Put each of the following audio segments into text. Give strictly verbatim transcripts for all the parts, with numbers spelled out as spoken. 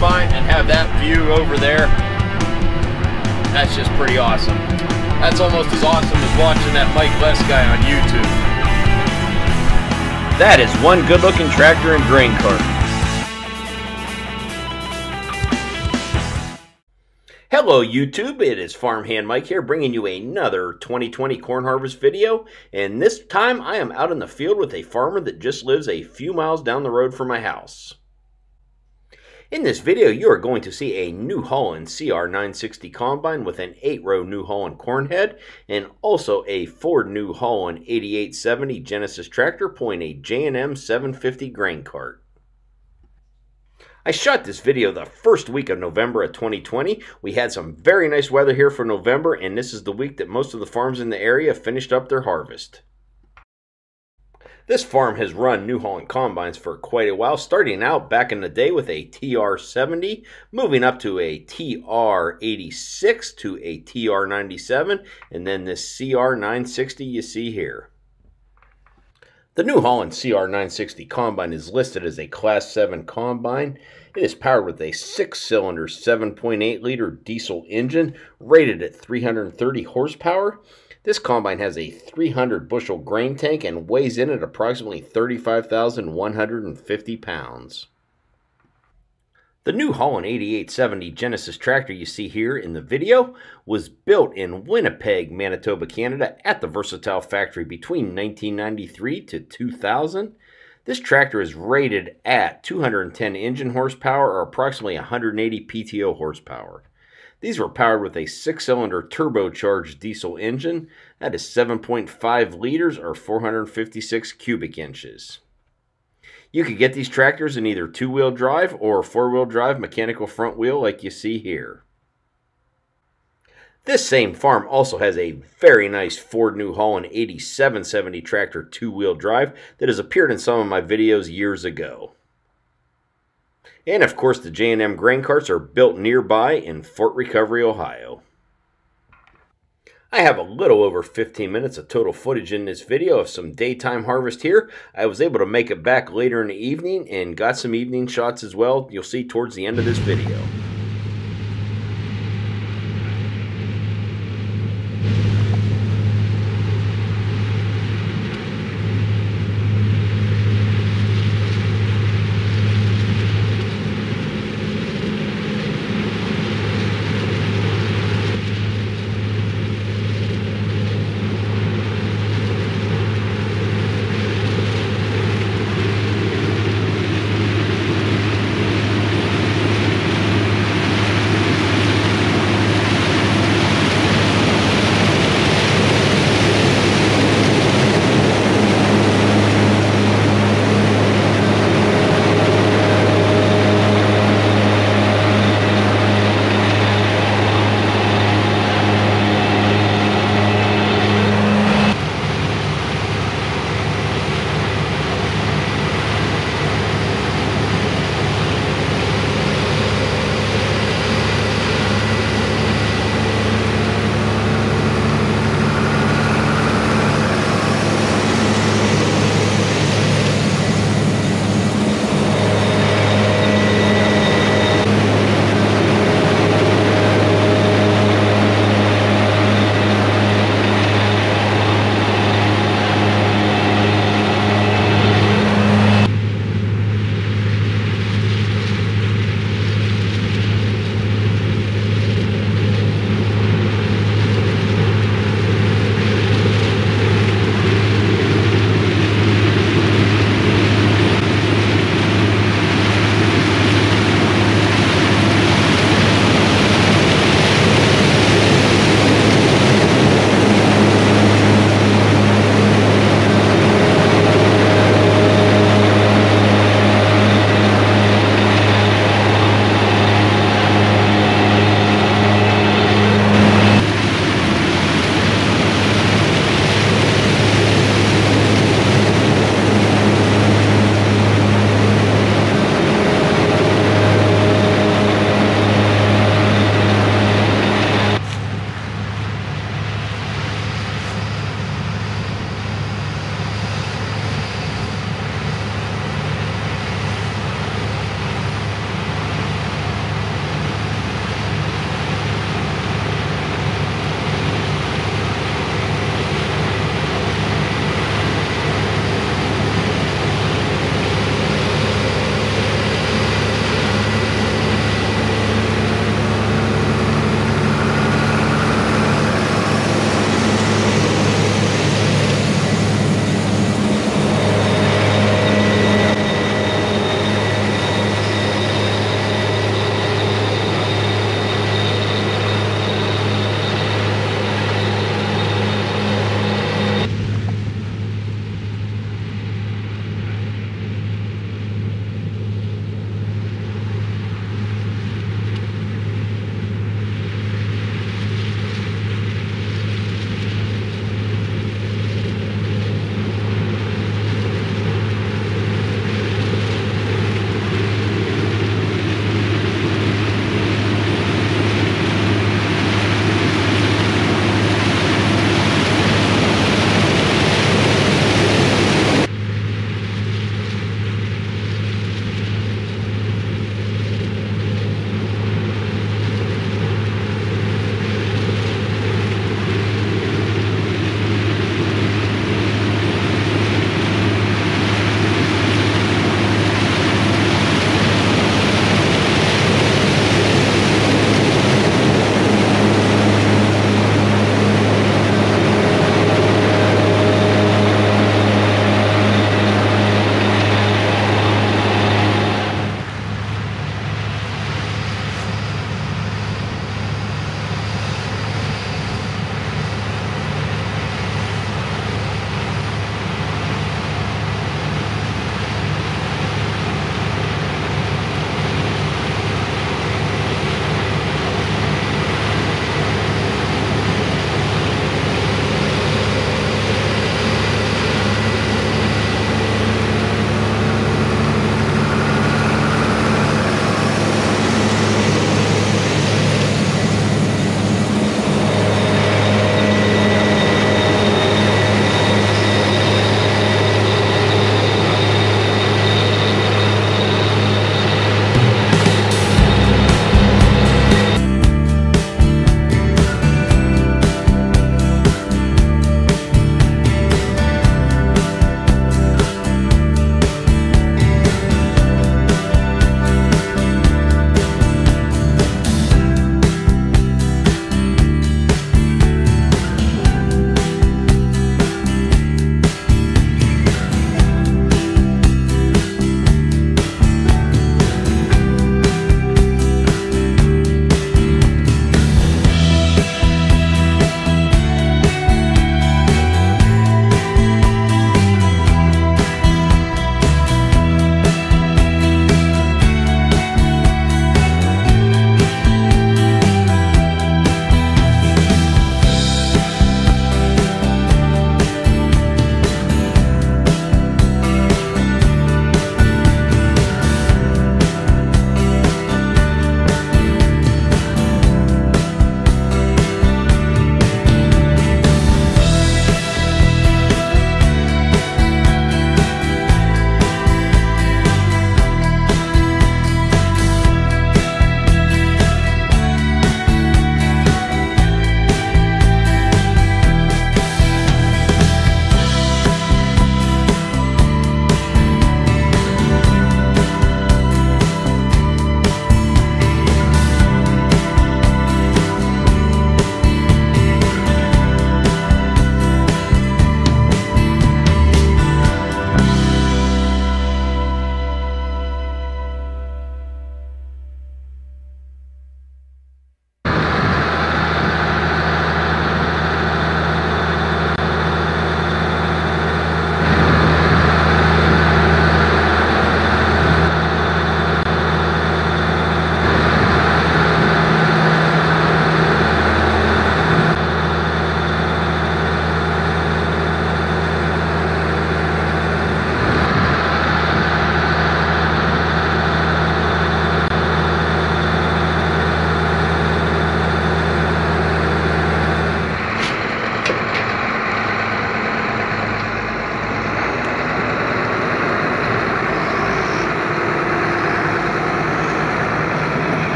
combine and have that view over there, that's just pretty awesome. That's almost as awesome as watching that Mike Les guy on YouTube. That is one good looking tractor and grain cart. Hello YouTube, it is Farmhand Mike here bringing you another twenty twenty corn harvest video, and this time I am out in the field with a farmer that just lives a few miles down the road from my house. In this video you are going to see a New Holland C R nine sixty combine with an eight row New Holland corn head, and also a Ford New Holland eighty-eight seventy Genesis tractor pulling a J and M seven fifty grain cart. I shot this video the first week of November of twenty twenty. We had some very nice weather here for November, and this is the week that most of the farms in the area finished up their harvest. This farm has run New Holland combines for quite a while, starting out back in the day with a T R seventy, moving up to a T R eighty-six to a T R ninety-seven, and then this C R nine sixty you see here. The New Holland C R nine sixty combine is listed as a Class seven combine. It is powered with a six cylinder seven point eight liter diesel engine rated at three hundred thirty horsepower. This combine has a three hundred bushel grain tank and weighs in at approximately thirty-five thousand one hundred fifty pounds. The New Holland eighty-eight seventy Genesis tractor you see here in the video was built in Winnipeg, Manitoba, Canada at the Versatile factory between nineteen ninety-three to two thousand. This tractor is rated at two hundred ten engine horsepower or approximately one hundred eighty P T O horsepower. These were powered with a six cylinder turbocharged diesel engine. That is seven point five liters or four hundred fifty-six cubic inches. You could get these tractors in either two-wheel drive or four-wheel drive mechanical front wheel like you see here. This same farm also has a very nice Ford New Holland eighty-seven seventy tractor two-wheel drive that has appeared in some of my videos years ago. And of course the J and M grain carts are built nearby in Fort Recovery, Ohio. I have a little over fifteen minutes of total footage in this video of some daytime harvest here. I was able to make it back later in the evening and got some evening shots as well. You'll see towards the end of this video.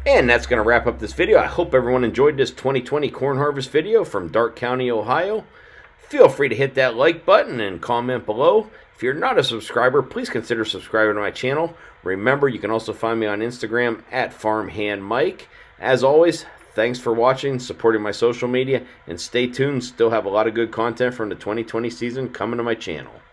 And that's going to wrap up this video. I hope everyone enjoyed this twenty twenty corn harvest video from Darke County, Ohio. Feel free to hit that like button and comment below. If you're not a subscriber, please consider subscribing to my channel. Remember, you can also find me on Instagram at Farmhand Mike. As always, thanks for watching, supporting my social media, and stay tuned. Still have a lot of good content from the twenty twenty season coming to my channel.